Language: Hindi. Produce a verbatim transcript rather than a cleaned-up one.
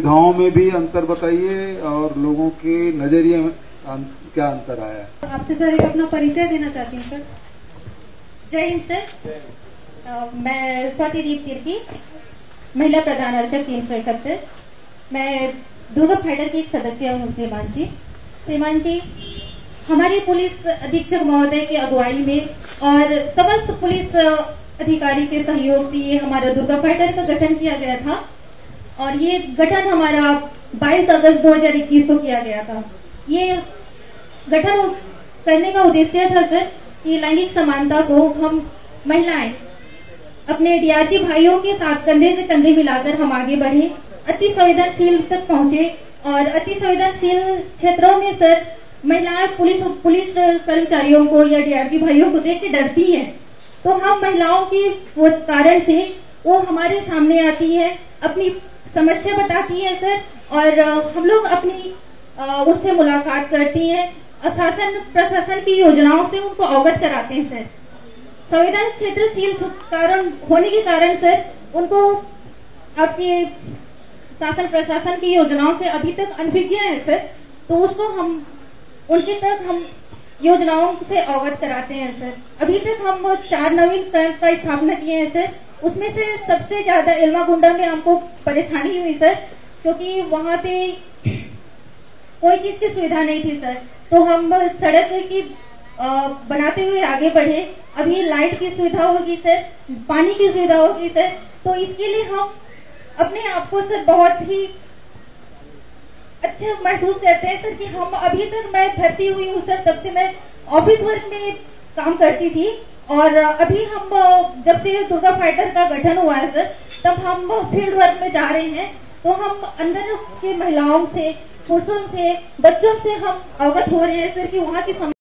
सुविधाओं में भी अंतर बताइए और लोगों के नजरिए में क्या अंतर आया है। आपसे सर एक अपना परिचय देना चाहती हूँ सर। जय हिंद सर। आ, मैं स्वाति दीप तिर्की, महिला प्रधान अर्चक तीन सौ इकहत्तर। मैं दुर्गा फाइटर की एक सदस्य हूँ श्रीमान जी। श्रीमान जी, हमारी पुलिस अधीक्षक महोदय की अगुवाई में और समस्त पुलिस अधिकारी के सहयोग से ये हमारा दुर्गा फाइटर का गठन किया गया था और ये गठन हमारा बाईस अगस्त दो हज़ार इक्कीस को किया गया था। ये गठन करने का उद्देश्य था सर कि लैंगिक समानता को हम महिलाएं अपने डीआरजी भाइयों के साथ कंधे से कंधे मिलाकर हम आगे बढ़े, अति संवेदनशील तक पहुंचे और अति संवेदनशील क्षेत्रों में सर महिलाएं पुलिस पुलिस कर्मचारियों को या डीआरजी भाइयों को देख के डरती हैं, तो हम महिलाओं की वो कारण से वो हमारे सामने आती है, अपनी समस्या बताती है सर और हम लोग अपनी उससे मुलाकात करती हैं, शासन प्रशासन की योजनाओं से उनको अवगत कराते हैं सर। संवेदन क्षेत्रशील कारण होने के कारण सर उनको आपके शासन प्रशासन की योजनाओं से अभी तक अनभिज्ञ है सर, तो उसको हम उनके तक हम योजनाओं से अवगत कराते हैं सर। अभी तक हम चार नवीन कैंप का स्थापना किए हैं सर। उसमें से सबसे ज्यादा एल्मागुंडा में हमको परेशानी हुई सर, क्योंकि वहाँ पे कोई चीज की सुविधा नहीं थी सर, तो हम सड़क की आ, बनाते हुए आगे बढ़े। अभी लाइट की सुविधा होगी सर, पानी की सुविधा होगी सर, तो इसके लिए हम अपने आप को सर बहुत ही अच्छा महसूस करते हैं सर कि हम अभी तक मैं भर्ती हुई हूँ सर, तब से मैं ऑफिस वर्क में काम करती थी और अभी हम जब से दुर्गा फाइटर का गठन हुआ है सर, तब हम फील्ड वर्क में जा रहे हैं, तो हम अंदर के महिलाओं से, पुरुषों से, बच्चों से हम अवगत हो रहे हैं सर कि वहाँ की